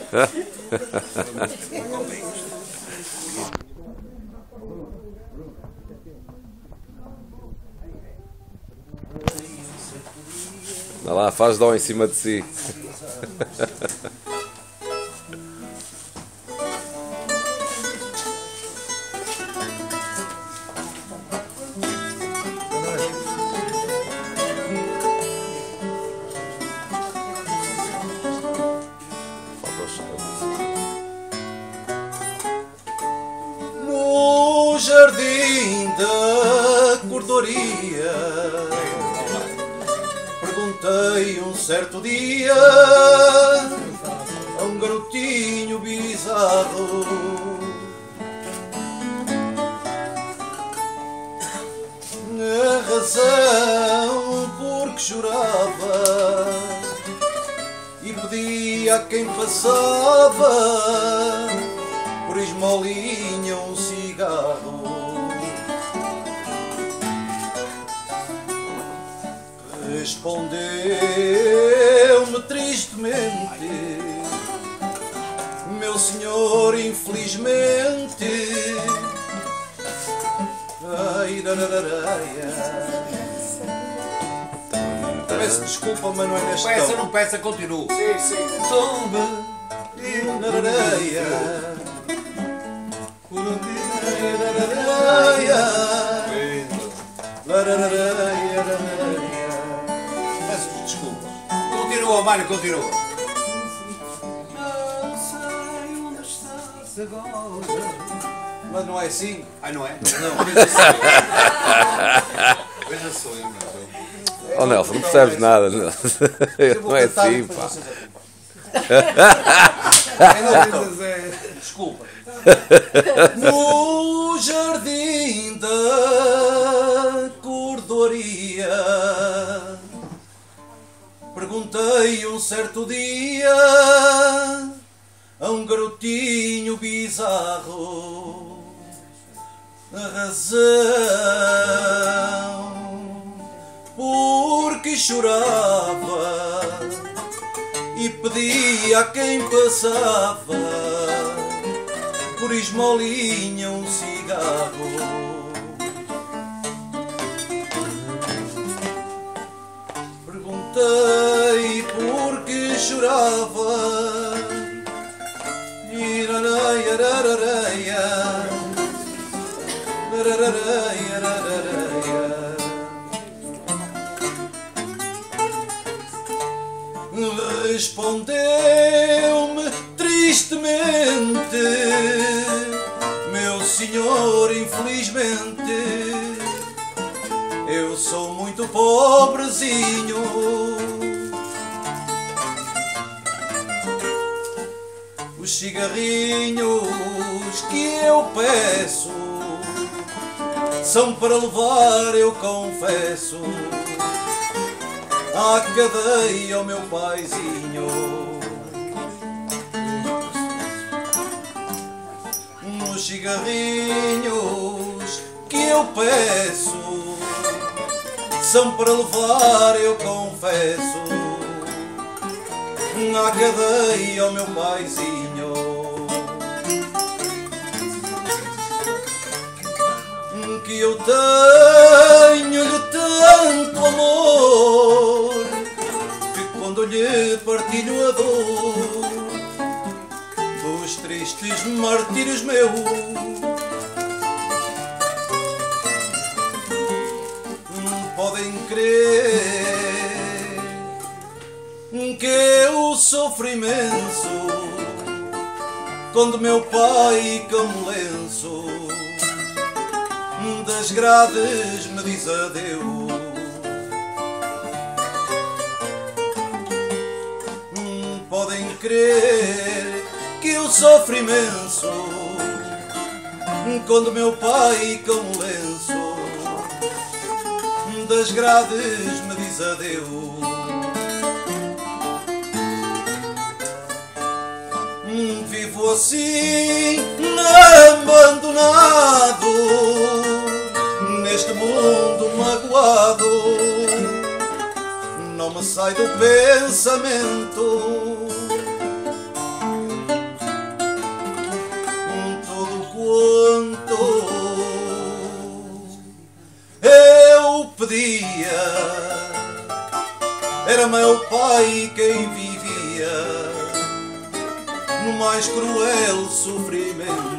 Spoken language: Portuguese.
Dá lá, faz dó em cima de si. No jardim da cordoria perguntei um certo dia a um garotinho bizarro a razão por que chorava e pedia a quem passava por esmolinha um cigarro. Respondeu-me tristemente: meu senhor, infelizmente. Ai, peço desculpa, mas não é neste Peça, tom. não peça, continuo. Sim, sim. Tomba na areia. Peço desculpa. Continua, Mário, continua. Não sei onde estás agora. Mas não é assim? Ah, não é? Não, veja só. Veja só, eu não. Oh Nelson, não percebes nada. Não é assim, pá. Desculpa. No jardim da cordoria perguntei um certo dia a um garotinho bizarro a razão por que chorava e pedia a quem passava por esmolinha um cigarro. Perguntei por que chorava e respondeu-me tristemente: meu senhor, infelizmente, eu sou muito pobrezinho. Os cigarrinhos que eu peço são para levar, eu confesso, à cadeia ao meu paizinho. Os cigarrinhos que eu peço são para levar, eu confesso, à cadeia ao meu paizinho. Que eu tenho-lhe tanto amor que quando lhe partilho a dor dos tristes martírios meus, podem crer que eu sofro imenso quando meu pai, como lenço, das grades me diz adeus. Podem crer que eu sofro imenso quando meu pai, como lenço, das grades me diz adeus. Vivo assim, abandonado, neste mundo magoado, não me sai do pensamento era meu pai quem vivia no mais cruel sofrimento.